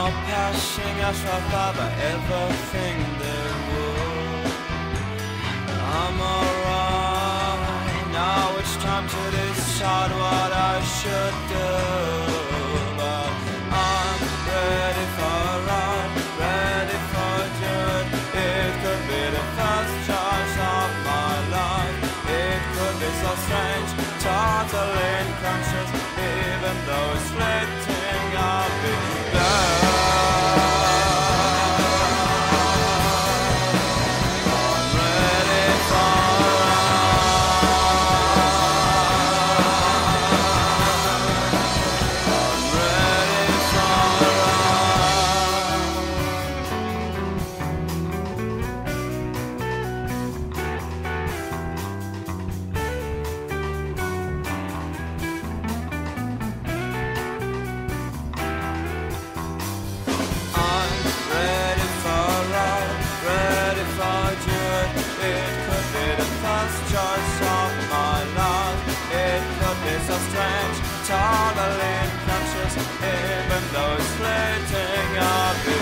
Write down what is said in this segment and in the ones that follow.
passing us right by everything they would. I'm alright, now it's time to decide what I should do. But I'm ready for a ride, ready for a journey. It could be the first choice of my life. It could be so strange, totally unconscious. Even though it's fleeting, I'll be glad. So strange, totally unconscious. Even though it's fleeting, I'll be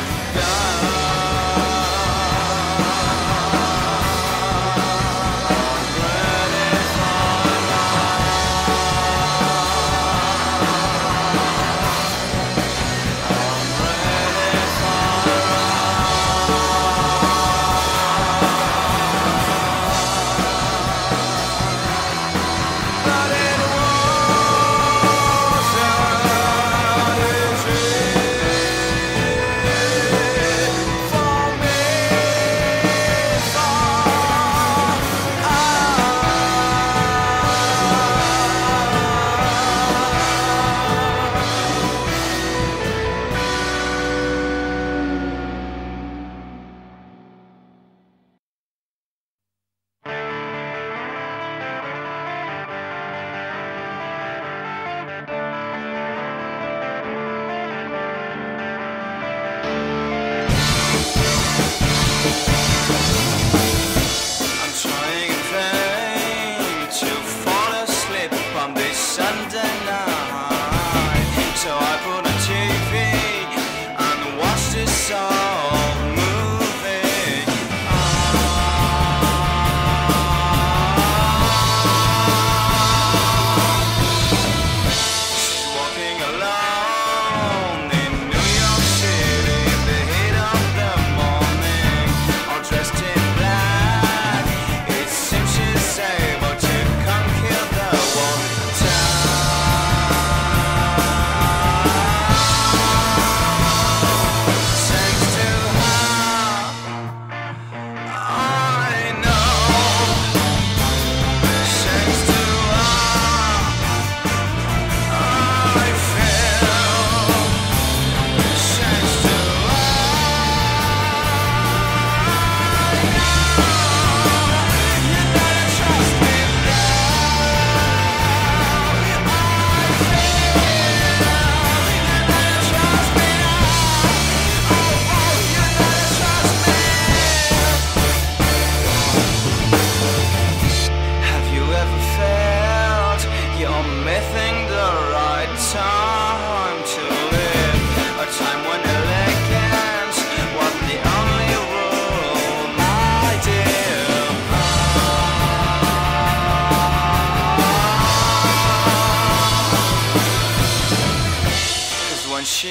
she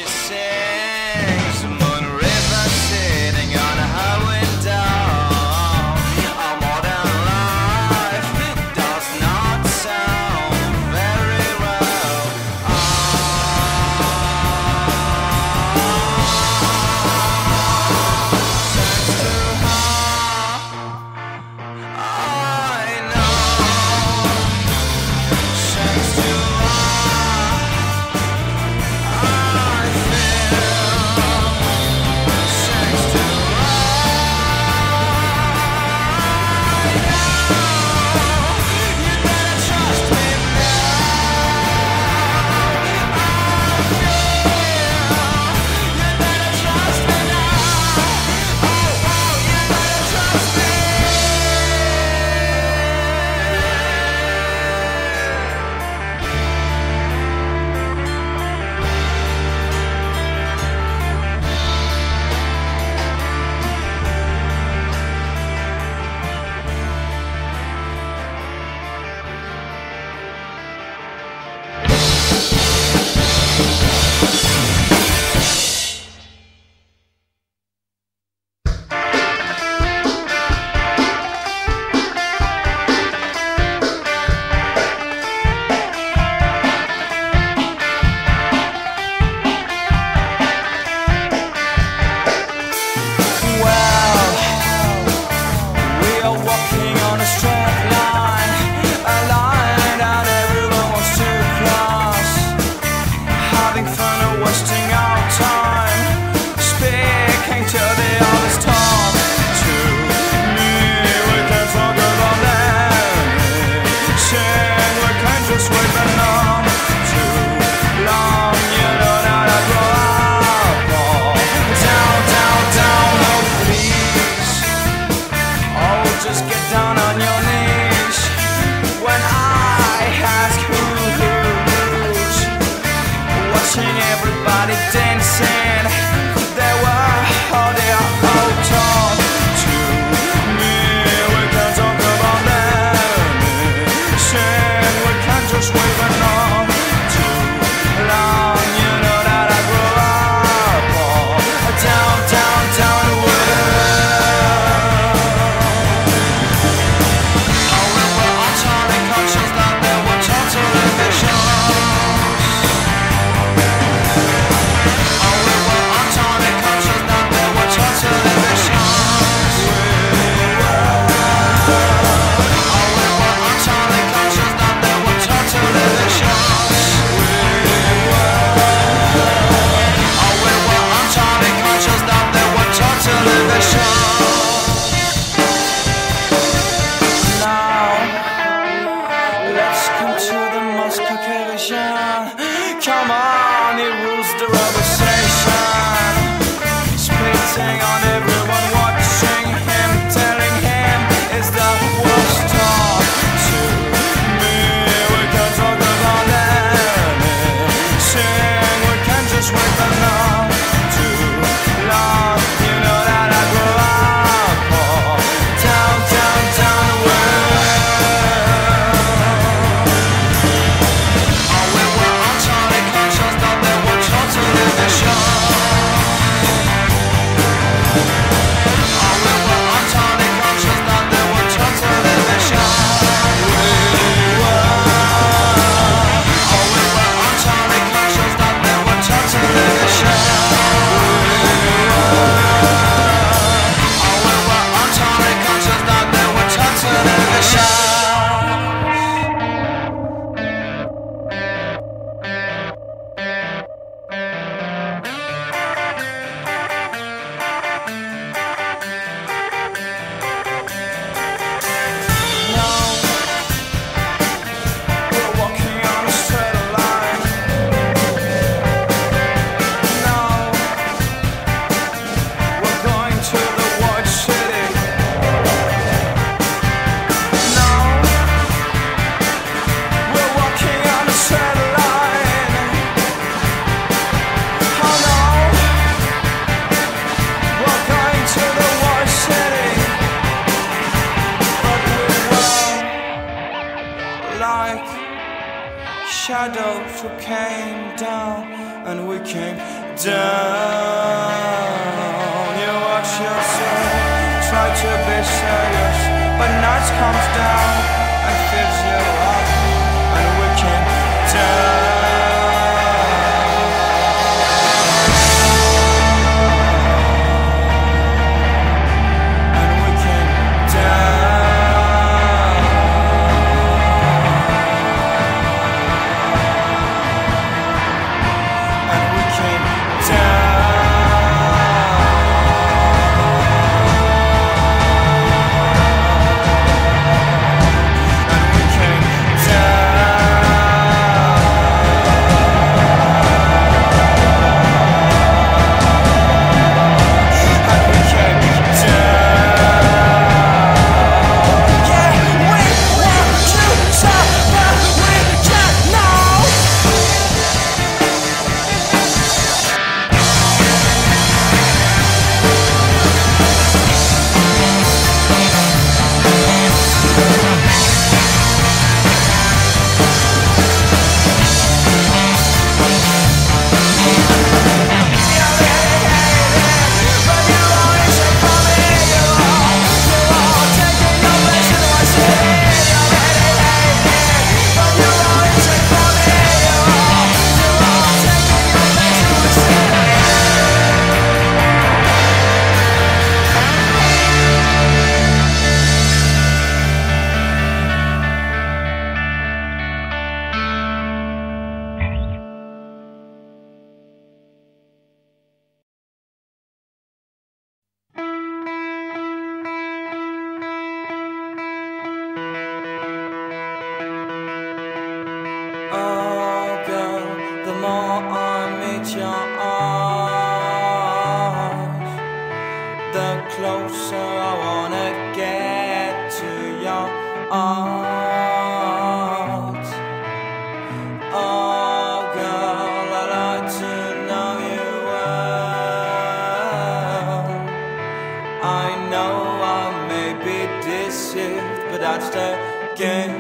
sings, Moon River sitting on a high window. Our modern life does not sound very well. Thanks to her, I know. Thanks to her, I feel. conversation. Come on, he rules the rubber station, spitting on everyone watching him, telling him it's the worst talk to me. We can talk about anything, we can just wait enough to love. You know that I grew up all down the way. Oh, we were utterly conscious that they were totally vicious. Shadows who came down and we came down. You watch yourself, try to be serious, but night comes down and fills you up, and we came down. Closer I wanna get to your arms. Oh girl, I'd like to know you well. I know I may be deceived, but that's the game.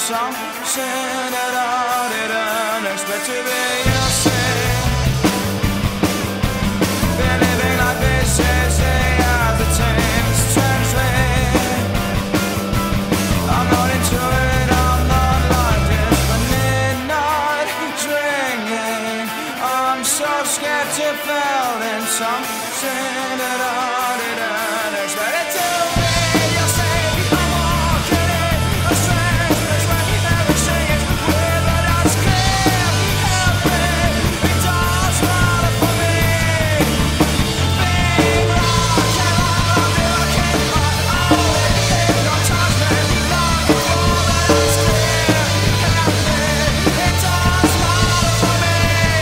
something that I didn't expect to be. You see, been living like this is the other things strangely. I'm not into it, I'm not like this. But midnight drinking, I'm so scared to fall in something that I didn't expect it to be. You see, I'm walking in a strange place where everything is weird, but I can't help it. It does matter for me. Being rock and roll, I'm looking for all it hypnotize me like a fall, but I can't help it. It does matter for me.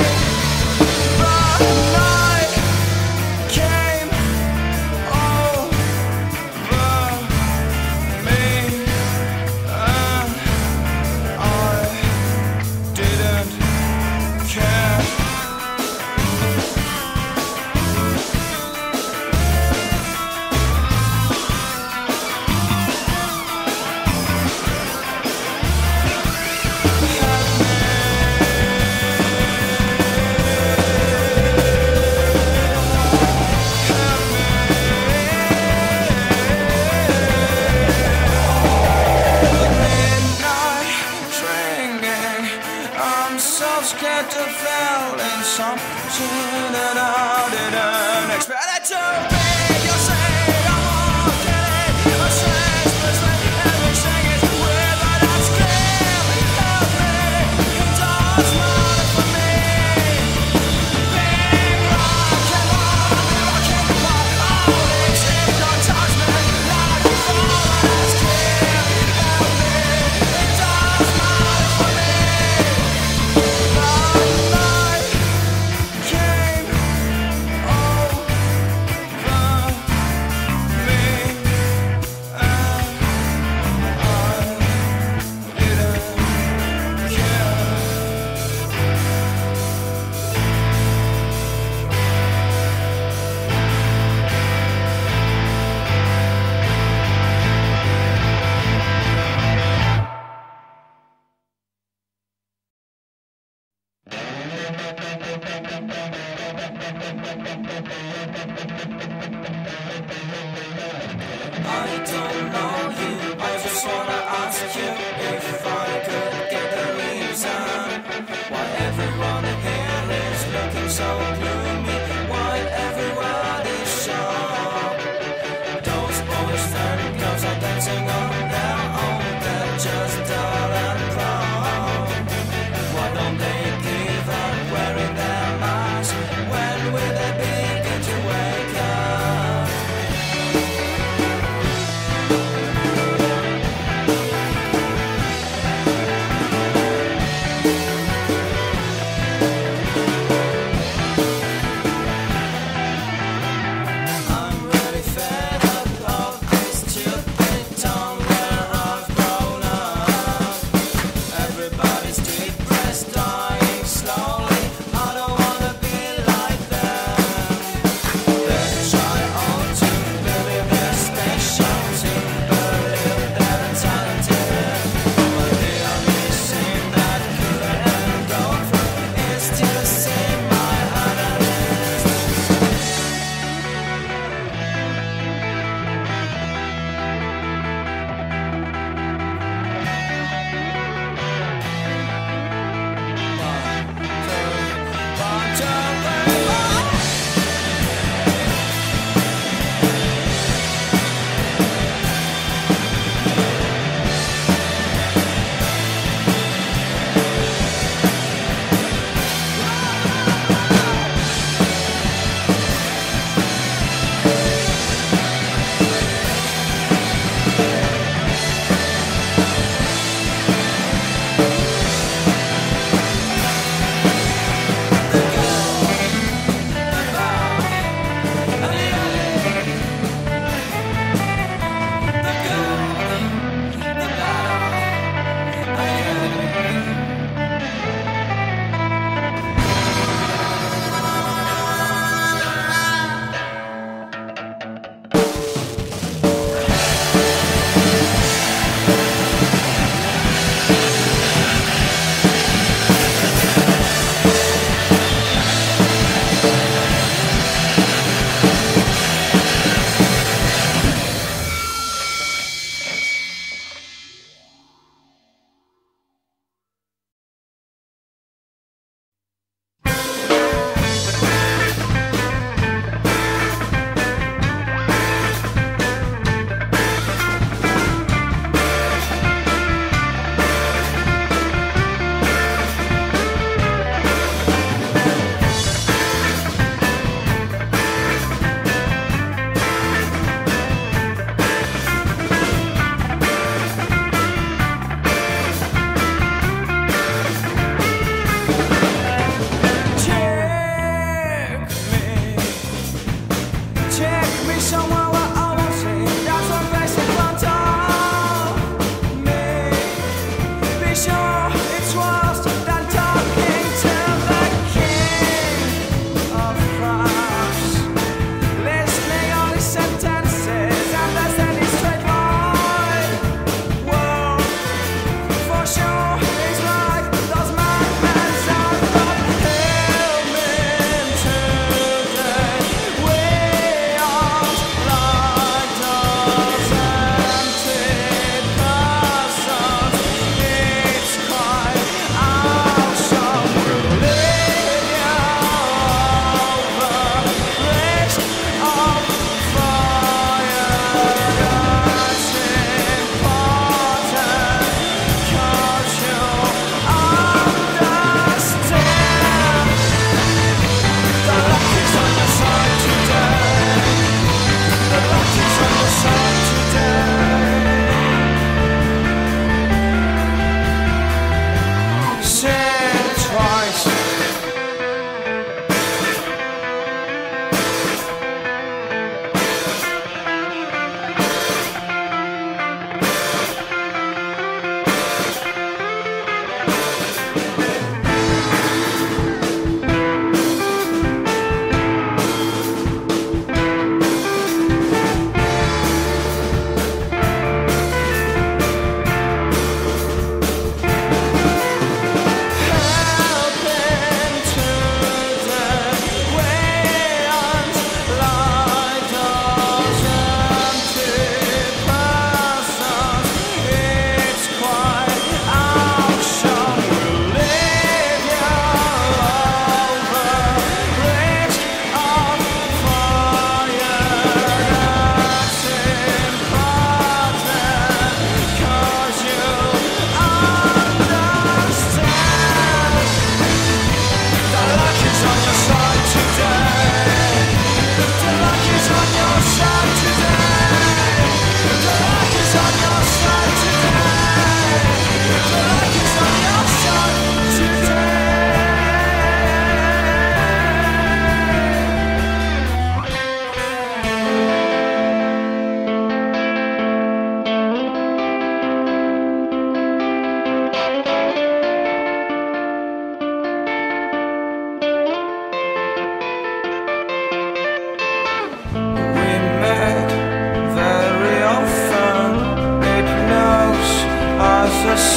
But night came over me, and I didn't care. Midnight drinking, I'm so scared to fall in something that I didn't expect it to be. You say I'm walking in a strange place where everything is weird, but I can't help it. It does matter for me. Being rock and roll, I'm looking for all it hypnotize me like a fall, but I can't help it. It does matter for me. But night came over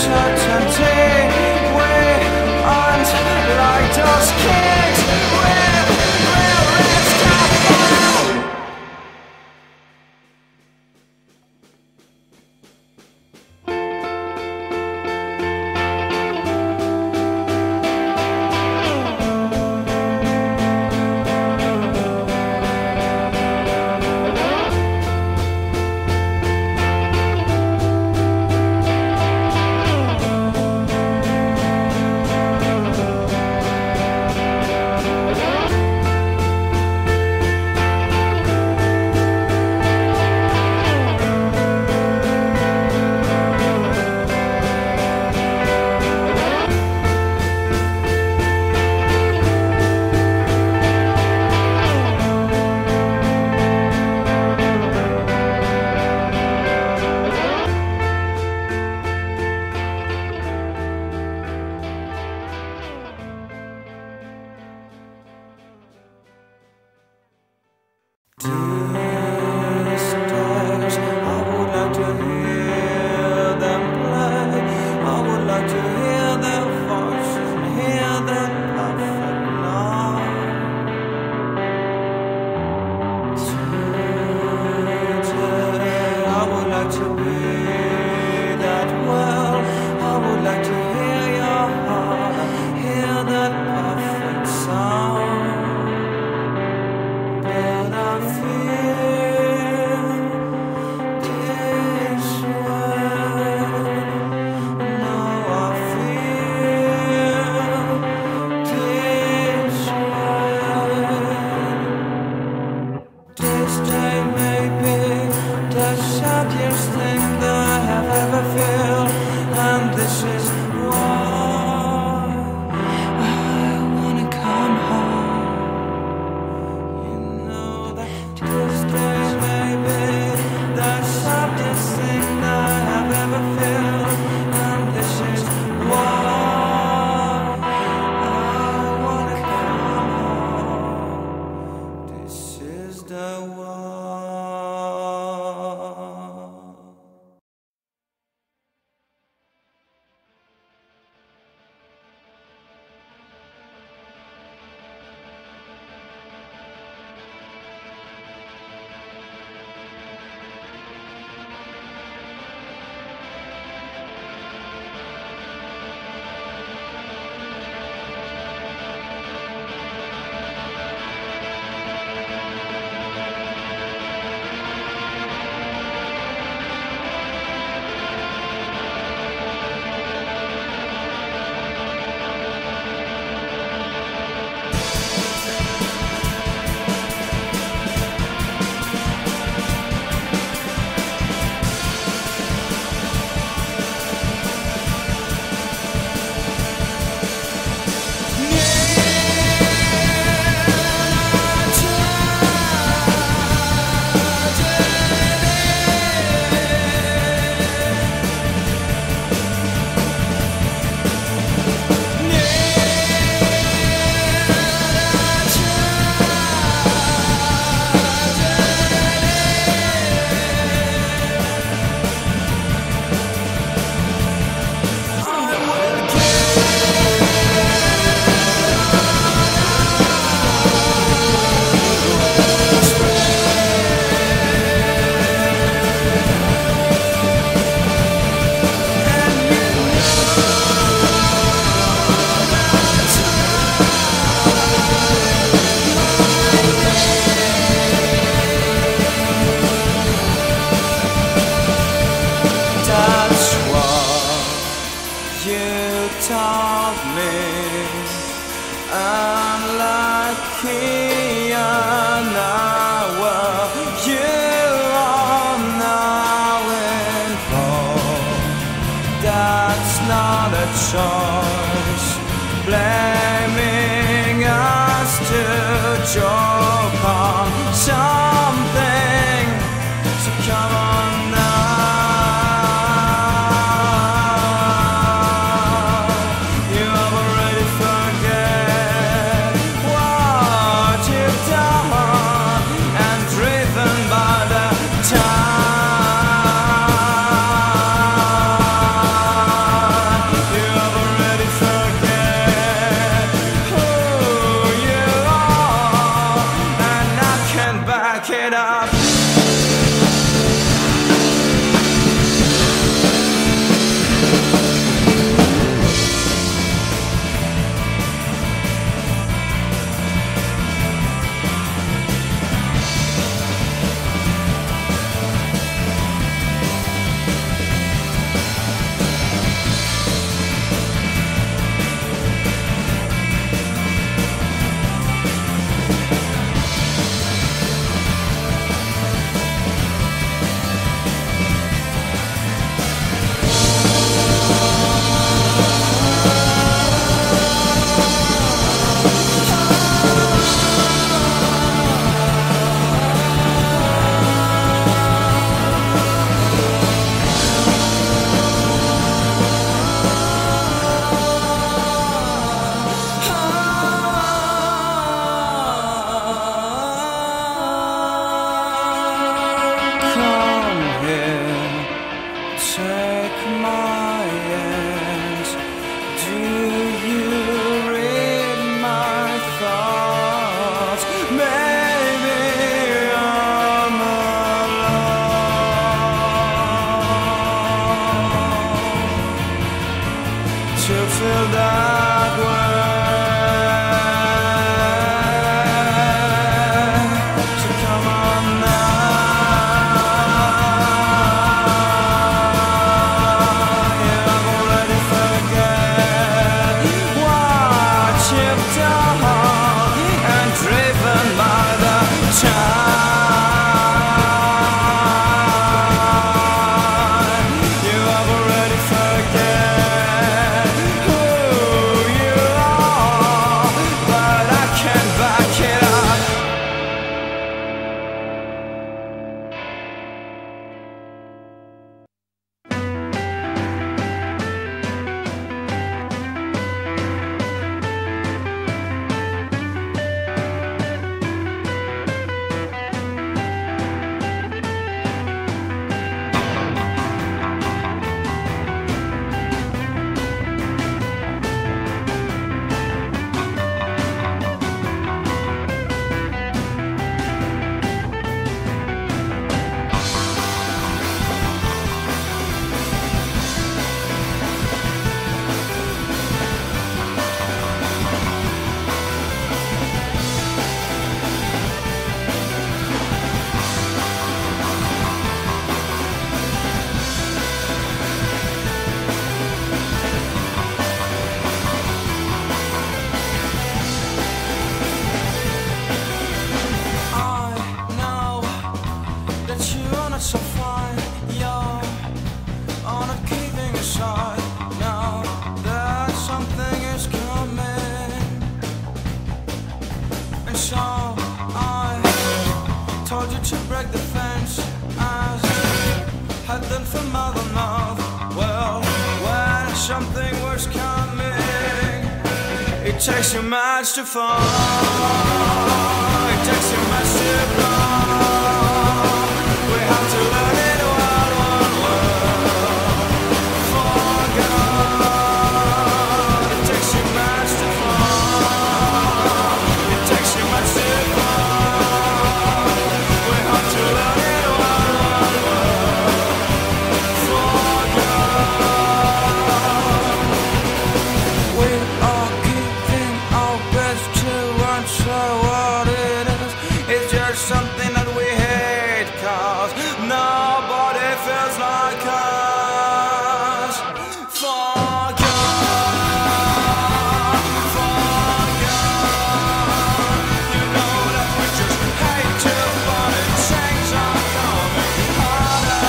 certainty we aren't like those kids with real risk of fall. choice, blaming us to joke on something. So come on now, you have already forget. back it up. It takes too much to fall. It takes too much to fall. We have to learn it one for God. It takes too much to fall. It takes too much to fall. We have to learn it one for God. We are giving our best to answer what it is. It's just something that we hate, 'cause nobody feels like us. For God, you know that we just hate to, but it things are coming harder.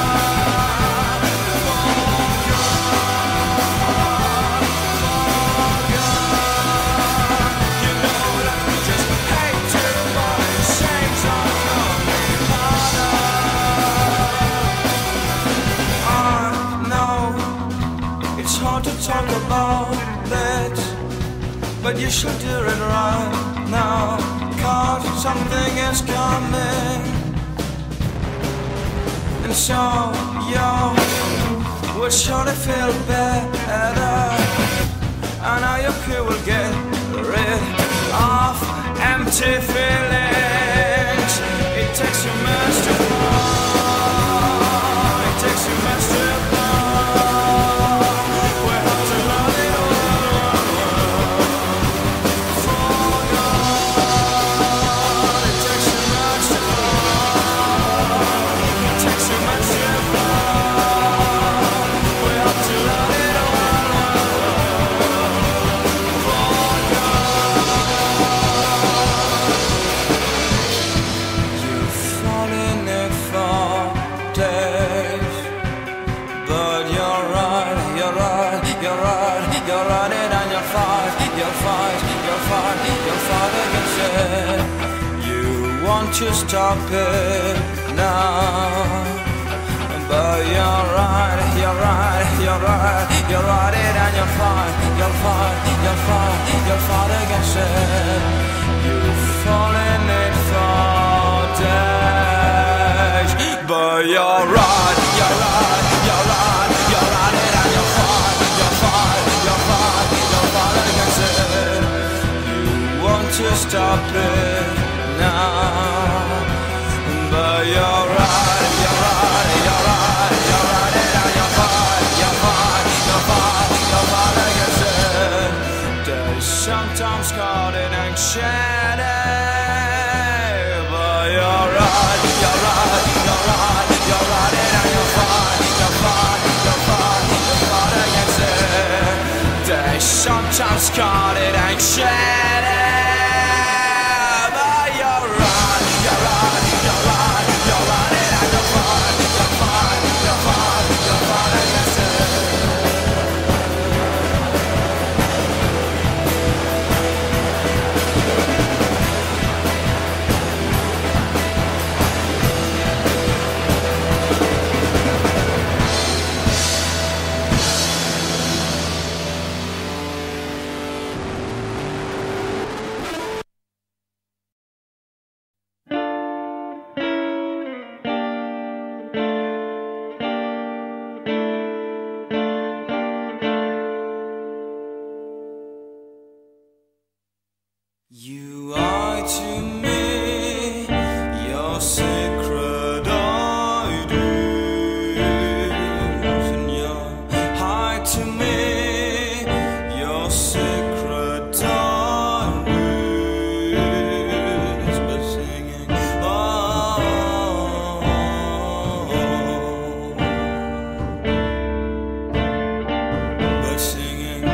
You know that we just hate to, but it things are coming harder. I know it's hard to talk about that, but you should do it right now, 'cause something is coming. And so you would surely feel better, and now you will get rid of empty feelings. It to stop it now. But you're right, you're right, you're right, you're right it and you'll fight, you'll fight, you'll fight, you'll fight against it. You've fallen it for days. But you're right, you're right, you're right, you're right it and you'll fight, you'll fight, you'll fight, you'll fight against it. You want to stop it now. But you're right, you're right, you're right, you're right it and you'll fight, you'll fight, you'll fight, you'll fight against it. Days sometimes called in anxiety. But you're right, you're right, you're right, you're right it and you'll fight, you'll fight, you'll fight, you'll fight against it. Days sometimes called in anxiety. But you're right, you're right, you're right, you're right it and you'll fight, you'll fight, you'll fight, you'll fight against it. You are to me your secret ideas, and you're high to me your secret diaries, but singing but singing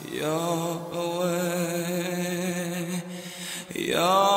you're away, you're